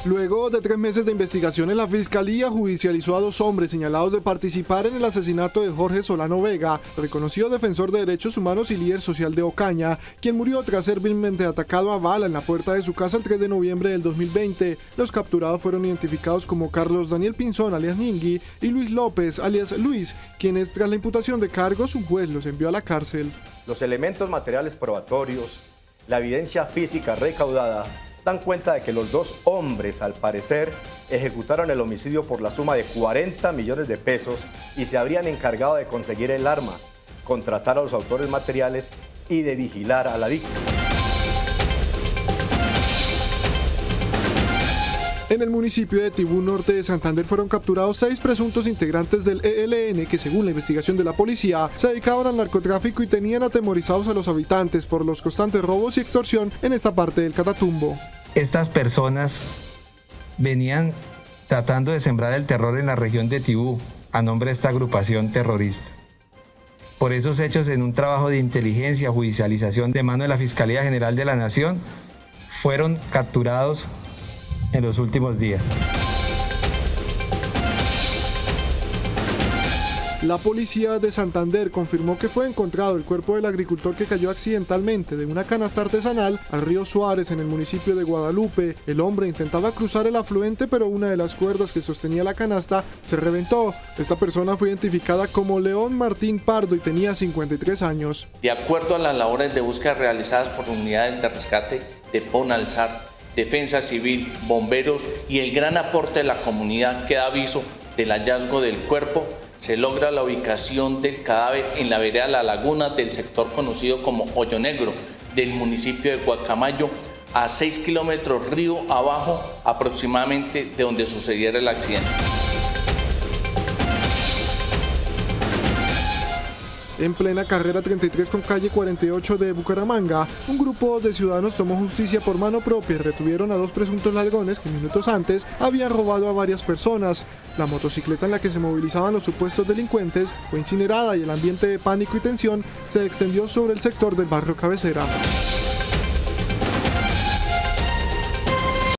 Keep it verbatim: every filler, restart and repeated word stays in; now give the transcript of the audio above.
Luego de tres meses de investigaciones, la Fiscalía judicializó a dos hombres señalados de participar en el asesinato de Jorge Solano Vega, reconocido defensor de derechos humanos y líder social de Ocaña, quien murió tras ser vilmente atacado a bala en la puerta de su casa el tres de noviembre del dos mil veinte. Los capturados fueron identificados como Carlos Daniel Pinzón, alias Ningui, y Luis López, alias Luis, quienes tras la imputación de cargos un juez los envió a la cárcel. Los elementos materiales probatorios, la evidencia física recaudada, dan cuenta de que los dos hombres, al parecer, ejecutaron el homicidio por la suma de cuarenta millones de pesos y se habrían encargado de conseguir el arma, contratar a los autores materiales y de vigilar a la víctima. En el municipio de Tibú, norte de Santander, fueron capturados seis presuntos integrantes del E L N que, según la investigación de la policía, se dedicaban al narcotráfico y tenían atemorizados a los habitantes por los constantes robos y extorsión en esta parte del Catatumbo. Estas personas venían tratando de sembrar el terror en la región de Tibú a nombre de esta agrupación terrorista. Por esos hechos, en un trabajo de inteligencia, judicialización de mano de la Fiscalía General de la Nación, fueron capturados en los últimos días. La policía de Santander confirmó que fue encontrado el cuerpo del agricultor que cayó accidentalmente de una canasta artesanal al río Suárez en el municipio de Guadalupe. El hombre intentaba cruzar el afluente, pero una de las cuerdas que sostenía la canasta se reventó. Esta persona fue identificada como León Martín Pardo y tenía cincuenta y tres años. De acuerdo a las labores de búsqueda realizadas por unidades de rescate de Ponalzar, Defensa Civil, bomberos y el gran aporte de la comunidad que da aviso del hallazgo del cuerpo, se logra la ubicación del cadáver en la vereda La Laguna del sector conocido como Hoyo Negro del municipio de Guacamayo, a seis kilómetros río abajo aproximadamente de donde sucediera el accidente. En plena carrera treinta y tres con calle cuarenta y ocho de Bucaramanga, un grupo de ciudadanos tomó justicia por mano propia y retuvieron a dos presuntos ladrones que minutos antes habían robado a varias personas. La motocicleta en la que se movilizaban los supuestos delincuentes fue incinerada y el ambiente de pánico y tensión se extendió sobre el sector del barrio Cabecera.